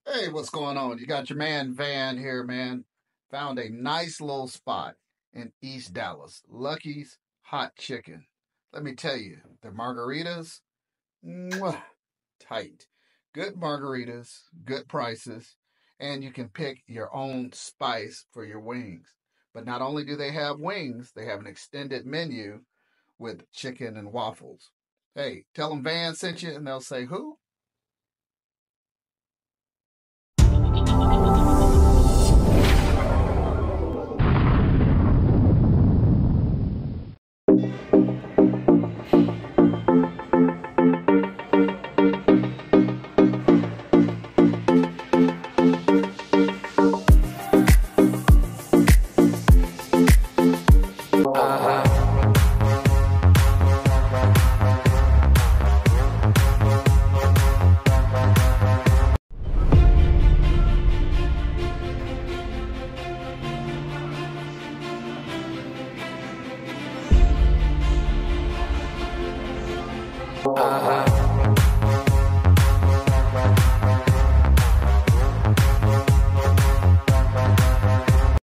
Hey, what's going on? You got your man Van here, man. Found a nice little spot in East Dallas. Lucky's Hot Chicken. Let me tell you, the margaritas, mwah, tight. Good margaritas, good prices, and you can pick your own spice for your wings. But not only do they have wings, they have an extended menu with chicken and waffles. Hey, tell them Van sent you, and they'll say, who? Uh-huh.